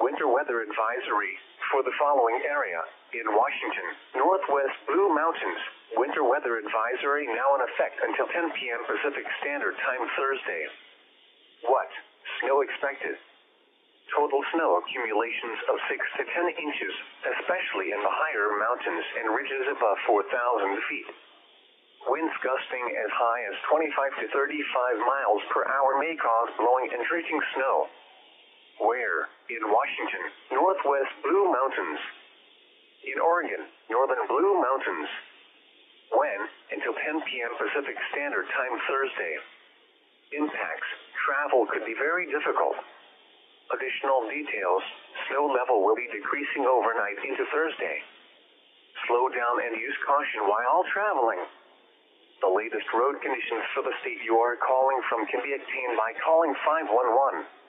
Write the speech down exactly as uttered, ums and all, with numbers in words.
winter weather advisory for the following area. In Washington, Northwest Blue Mountains, winter weather advisory now in effect until ten p m Pacific Standard Time Thursday. What? Snow expected. Total snow accumulations of six to ten inches, especially in the higher mountains and ridges above four thousand feet. Winds gusting as high as twenty-five to thirty-five miles per hour may cause blowing and drifting snow. Where? In Washington, Northwest Blue Mountains. In Oregon, Northern Blue Mountains. When? Until ten p m Pacific Standard Time Thursday. Impacts. Travel could be very difficult. Additional details. Snow level will be decreasing overnight into Thursday. Slow down and use caution while traveling. The latest road conditions for the state you are calling from can be obtained by calling five one one.